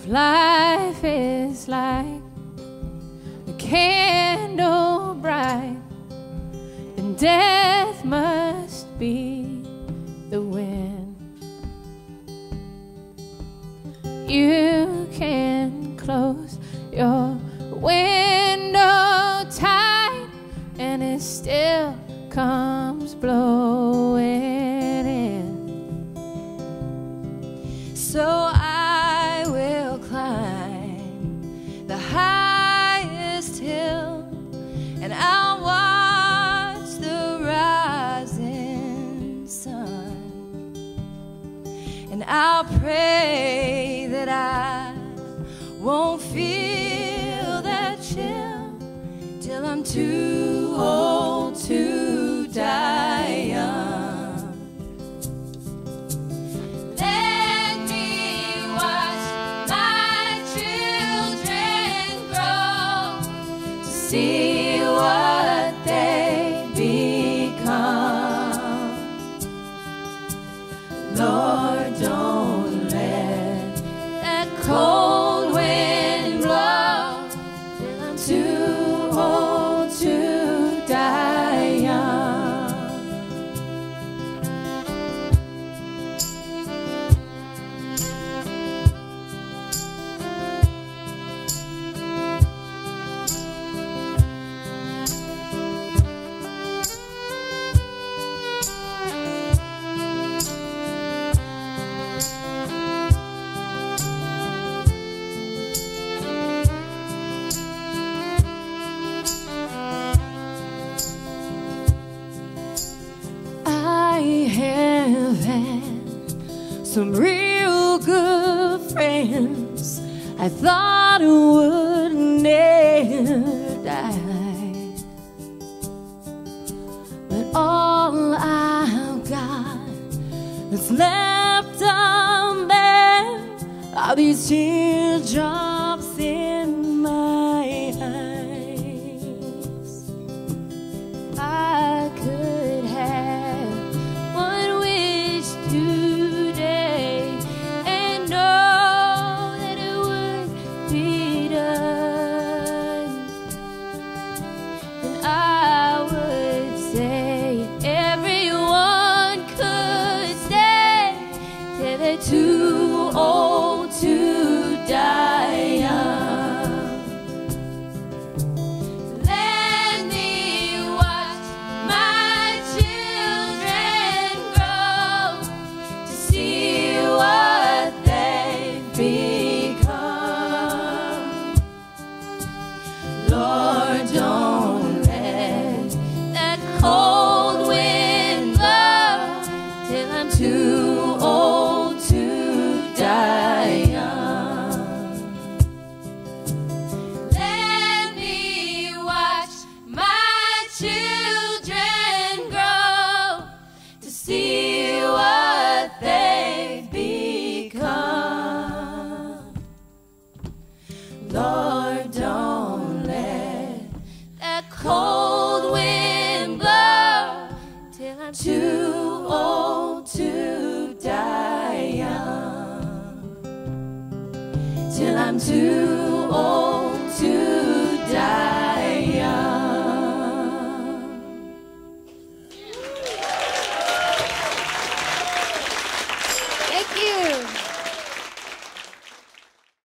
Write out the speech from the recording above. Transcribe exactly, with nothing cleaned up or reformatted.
If life is like a candle bright, then death must be the wind. You can close your window tight, and it still comes blowing in. So I will climb the highest hill, and I'll watch the rising sun, and I'll pray that I won't feel that chill till I'm too old to die young. Let me watch my children grow to see what they become. Lord, don't let that cold wind blow till I'm too old to die young. I have had some real good friends I thought would never die, but all I've got that's left of them are these teardrops in my eyes. I could have one wish today and know that it would be done, and I would say everyone could stay till they're too old to die young. Let me watch my children grow to see what they've become. Lord, don't let that cold wind blow till I'm too old to die young. Let me watch my children grow to see what they've become. Lord, don't let that cold wind blow till I'm too old to die young, till I'm too old to die young. Thank you.